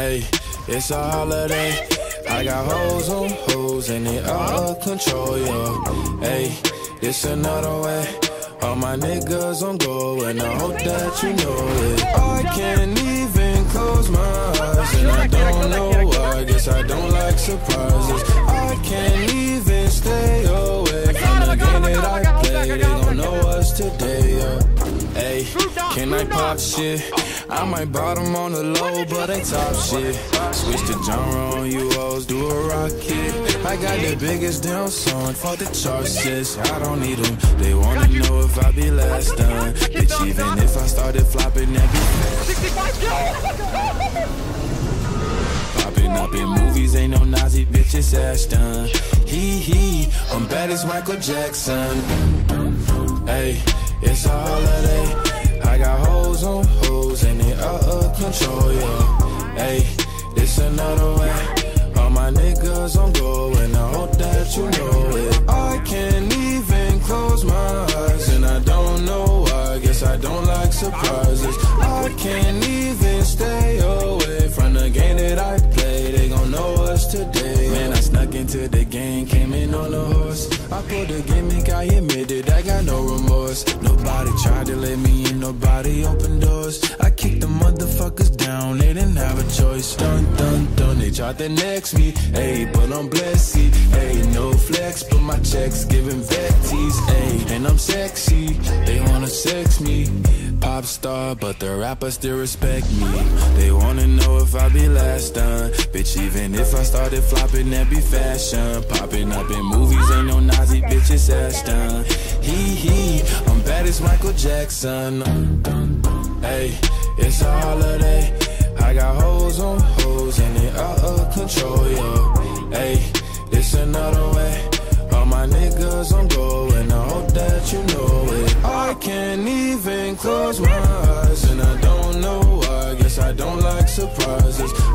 Hey, it's a holiday. I got hoes on hoes and they out of control, yo. Hey, it's another way. All my niggas on go and I hope that you know it. I can't even close my eyes and I don't know why. Guess I don't like surprises. I can't even stay away from the game that I play. They gon' know us today, yo. Hey, can I pop shit? I might bottom on the low, but they top shit. Switch the genre on you hoes, do a rocket. I got the biggest damn song for the charts, yes. I don't need them. They wanna know if I be last done. Bitch, even if I started flopping, that be fast. Popping up in movies, ain't no Nazi bitch, it's Ashton. Hee, I'm bad as Michael Jackson. Hey, it's a holiday. I got hoes on hoes and they out of control, yeah. Hey, this another way. All my niggas on go and I hope that you know it. I can't even close my eyes and I don't know why. Guess I don't like surprises. I can't even stay away from the game that I play. They gon' know us today. Man, I snuck into the game, came in on a horse. I pulled the gimmick, I admitted I got no remorse. Nobody tried to let me in, nobody opened doors. I kicked the motherfuckers down, they didn't have a choice. Dun, dun, dun, they tried to next me. Ayy, but I'm blessed, ayy, no flex, but my checks giving vecties, ayy. And I'm sexy, they wanna sex me. Pop star, but the rappers still respect me. They wanna know if I be last done. Bitch, even if I started flopping, that be fashion. Popping up in movies, ain't no Nazi bitch, it's Ashton. Hee, I'm bad as Michael Jackson. Hey, it's a holiday. I got hoes on hoes and they out of control, yo. Hey, it's another way. All my niggas on go and I hope that you know it. I can't even close my eyes and I don't know why. Guess I don't like surprises.